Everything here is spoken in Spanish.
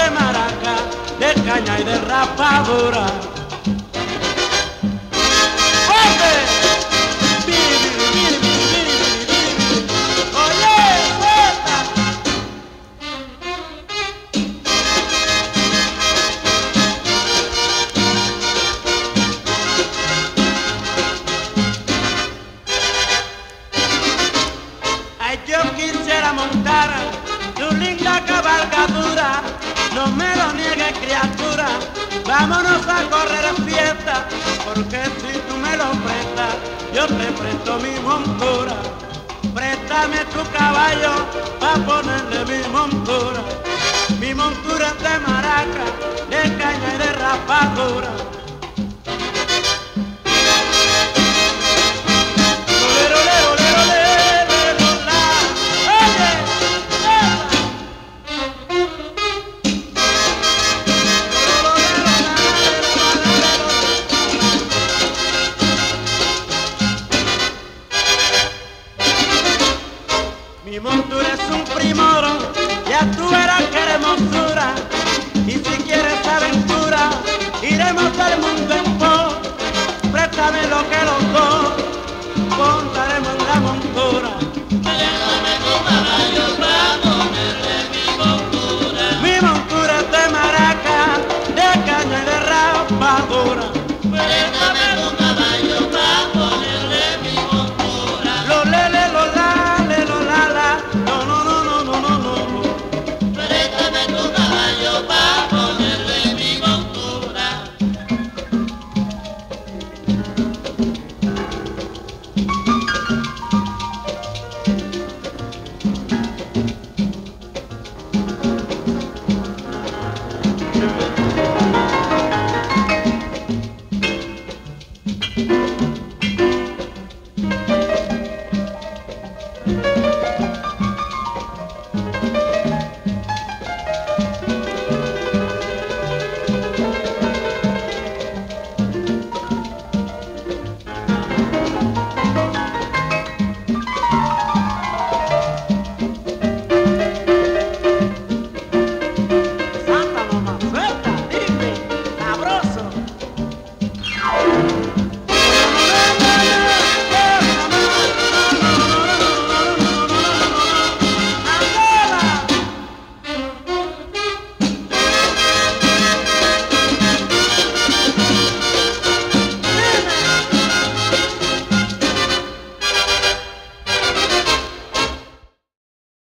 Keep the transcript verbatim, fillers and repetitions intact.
de maraca, de caña y de rapadura. Yo quisiera montar tu linda cabalgadura, no me lo niegues, criatura, vámonos a correr fiesta, porque si tú me lo prestas, yo te presto mi montura. Préstame tu caballo pa' ponerle mi montura, mi montura es de maraca, de caña y de rapadura.